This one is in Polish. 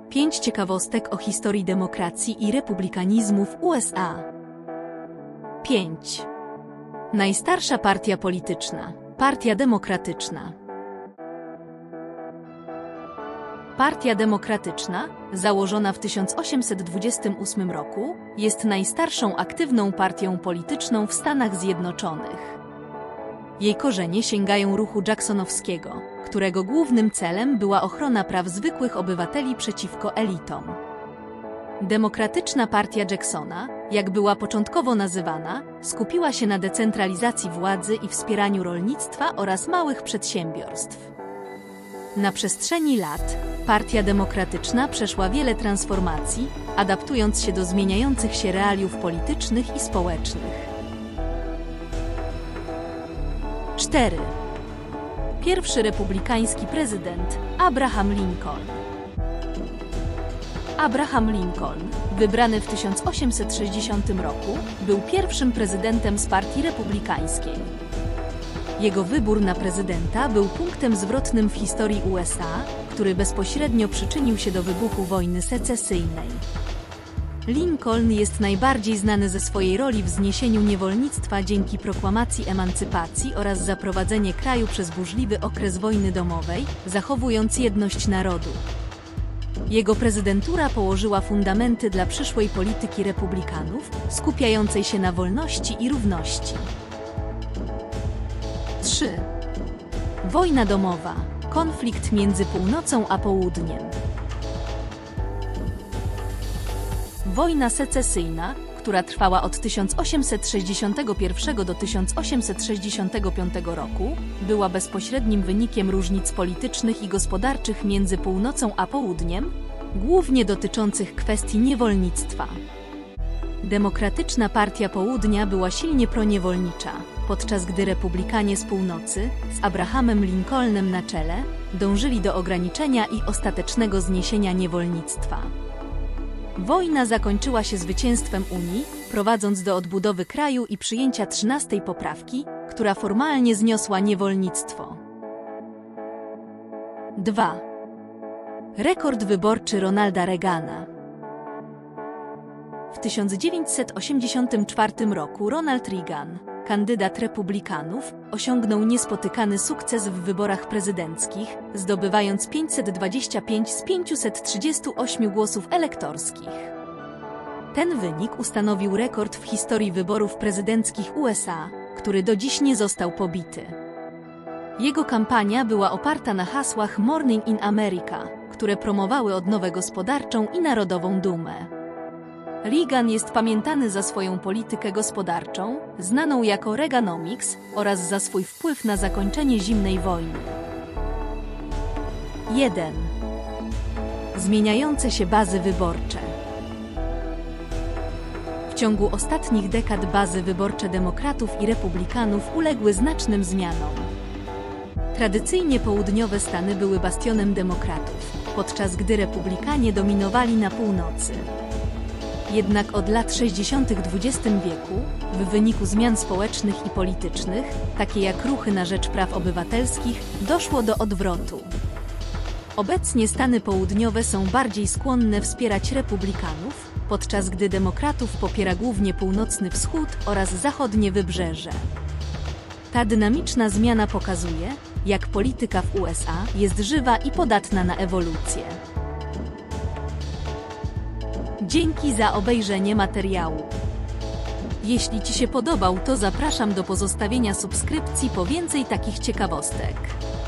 5 ciekawostek o historii demokracji i republikanizmu w USA. 5. Najstarsza partia polityczna. Partia Demokratyczna. Partia Demokratyczna, założona w 1828 roku, jest najstarszą aktywną partią polityczną w Stanach Zjednoczonych. Jej korzenie sięgają ruchu jacksonowskiego, którego głównym celem była ochrona praw zwykłych obywateli przeciwko elitom. Demokratyczna Partia Jacksona, jak była początkowo nazywana, skupiła się na decentralizacji władzy i wspieraniu rolnictwa oraz małych przedsiębiorstw. Na przestrzeni lat Partia Demokratyczna przeszła wiele transformacji, adaptując się do zmieniających się realiów politycznych i społecznych. 4. Pierwszy republikański prezydent Abraham Lincoln. Abraham Lincoln, wybrany w 1860 roku, był pierwszym prezydentem z Partii Republikańskiej. Jego wybór na prezydenta był punktem zwrotnym w historii USA, który bezpośrednio przyczynił się do wybuchu wojny secesyjnej. Lincoln jest najbardziej znany ze swojej roli w zniesieniu niewolnictwa dzięki proklamacji emancypacji oraz zaprowadzenie kraju przez burzliwy okres wojny domowej, zachowując jedność narodu. Jego prezydentura położyła fundamenty dla przyszłej polityki republikanów, skupiającej się na wolności i równości. 3. Wojna domowa. Konflikt między północą a południem. Wojna secesyjna, która trwała od 1861 do 1865 roku, była bezpośrednim wynikiem różnic politycznych i gospodarczych między północą a południem, głównie dotyczących kwestii niewolnictwa. Demokratyczna Partia Południa była silnie proniewolnicza, podczas gdy republikanie z północy, z Abrahamem Lincolnem na czele, dążyli do ograniczenia i ostatecznego zniesienia niewolnictwa. Wojna zakończyła się zwycięstwem Unii, prowadząc do odbudowy kraju i przyjęcia 13. poprawki, która formalnie zniosła niewolnictwo. 2. Rekord wyborczy Ronalda Reagana. W 1984 roku Ronald Reagan, kandydat republikanów, osiągnął niespotykany sukces w wyborach prezydenckich, zdobywając 525 z 538 głosów elektorskich. Ten wynik ustanowił rekord w historii wyborów prezydenckich USA, który do dziś nie został pobity. Jego kampania była oparta na hasłach Morning in America, które promowały odnowę gospodarczą i narodową dumę. Reagan jest pamiętany za swoją politykę gospodarczą, znaną jako Reaganomics, oraz za swój wpływ na zakończenie zimnej wojny. 1. Zmieniające się bazy wyborcze. W ciągu ostatnich dekad bazy wyborcze demokratów i republikanów uległy znacznym zmianom. Tradycyjnie południowe Stany były bastionem demokratów, podczas gdy republikanie dominowali na północy. Jednak od lat 60. XX wieku, w wyniku zmian społecznych i politycznych, takie jak ruchy na rzecz praw obywatelskich, doszło do odwrotu. Obecnie Stany południowe są bardziej skłonne wspierać republikanów, podczas gdy demokratów popiera głównie północny wschód oraz zachodnie wybrzeże. Ta dynamiczna zmiana pokazuje, jak polityka w USA jest żywa i podatna na ewolucję. Dzięki za obejrzenie materiału. Jeśli Ci się podobał, to zapraszam do pozostawienia subskrypcji po więcej takich ciekawostek.